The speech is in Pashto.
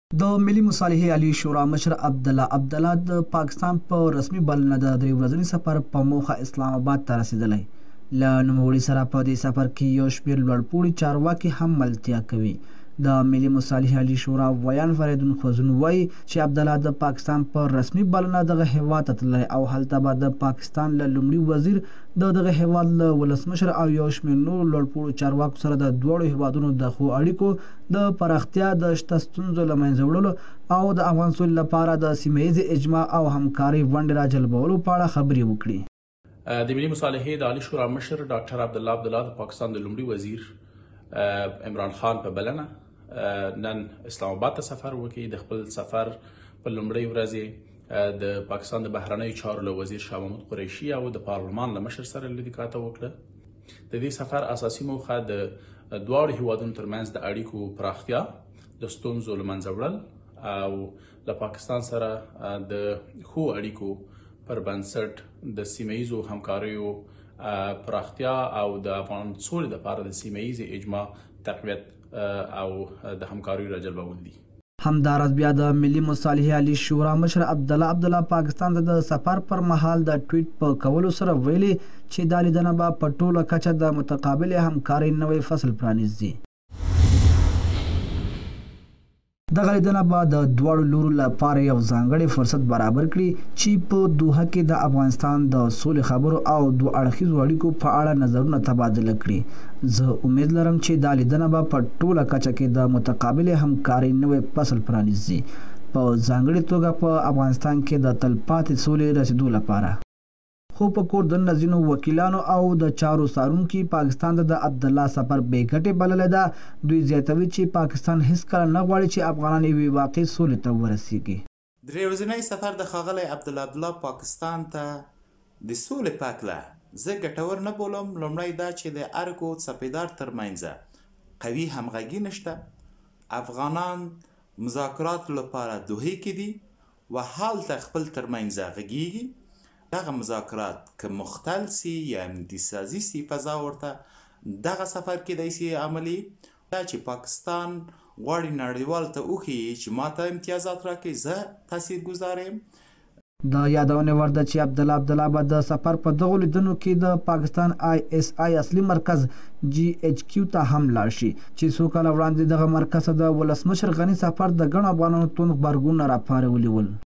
د ملي مصالحې عالی شورا مشر عبدالله د پاکستان په رسمي بلنه د 3 ورځني سفر په موخه اسلام آباد ته رسیدلی. له نوموړي سره په دې سفر کې یو شمېر لوړپوړي چارواکي هم ملتیا کوي. د ملي مصالحې عالی شورا ویان فریدون خوزون وایي چې عبدالله د پاکستان په رسمي بلنه دغه هیواد ته تللی او هلته به د پاکستان له لومړي وزیر د دغه هیواد له ولسمشر او یو شمېر نورو لوړپوړو چارواکو سره د دواړو هیوادونو د ښو اړیکو د پراختیا د شته ستونزو له منځه وړلو او د افغان سولې لپاره د سیمه ییزې اجماع او همکارۍ ونډې راجلبولو په اړه خبرې وکړي. د ملي مصالحې د عالی شورا مشر ډاکټر عبدالله د پاکستان د لومړي وزیر عمران خان په بلنه نن اسلام آباد ته سفر وکړي. د خپل سفر په لومړۍ ورځ د پاکستان د بهرنیو چارو له وزیر شاه محمود قریشي او د پارلمان له مشر سره لیدنه وکړه. د دې سفر اساسي موخه د دواړو هیوادونو ترمنځ د اړیکو پراختیا، د ستونزو له منځه وړل او له پاکستان سره د ښو اړیکو پر بنسټ د سیمه ییزو همکاریو پراختیا او د افغان سولې لپاره د سیمه ییزې اجماع تقویت او د همکاریو راجلبول دي. همداراز بیا د ملي مصالحې عالی شورا مشر عبدالله پاکستان ته د سفر پر مهال د ټویټ په کولو سره ویلي چې دا لیدنه به په ټوله کچه د متقابلې همکارۍ نوی فصل پرانیزي. دغه لیدنه به د دواړو لورو لپاره یو ځانګړی فرصت برابر کړي چې په دوحه کې د افغانستان د سولې خبرو او دوه اړخیزو اړیکو په اړه نظرونه تبادله کړي. زه امید لرم چې دا لیدنه به په ټوله کچه کې د متقابلې همکارۍ نوی فصل پرانیزي، په ځانګړې توګه په افغانستان کې د تلپاتې سولې رسیدو لپاره. خو په کور دننه ځینو وکیلانو او د چارو څارونکي پاکستان ته د عبدالله سفر بې ګټې بللی ده. دوی زیاتوي چې پاکستان هیڅکله نه غواړي چې افغانان یوې واقعي سولې ته ورسیږي. 3 ورځنی سفر د ښاغلی عبدالله پاکستان ته د سولې په هکله زه ګټور نه بولم. لومړی دا چې د ارګو څپېدار ترمنځ قوي همغږي نشته. افغانان مذاکراتو لپاره دوحې کې دي و هلته خپل ترمنځ غږیږي. دغه مذاکرات که مختل سي یا امتیازي سي فضا ورته دغه سفر کېدای سي عملي. دا چې پاکستان غواړي نړیوال ته وښیي چې ماته امتیازات راکړي، زه تاثیرګذار یم. د یادونې وړ ده چې عبدالله به د سفر په دغو لیدنو کې د پاکستان ISI اصلي مرکز GHQ ته هم لاړ شي چې څو کاله وړاندې دغه مرکز د ولسمشر غني سفر د ګڼو افغانانو توند غبرګونونه راپارولي ول.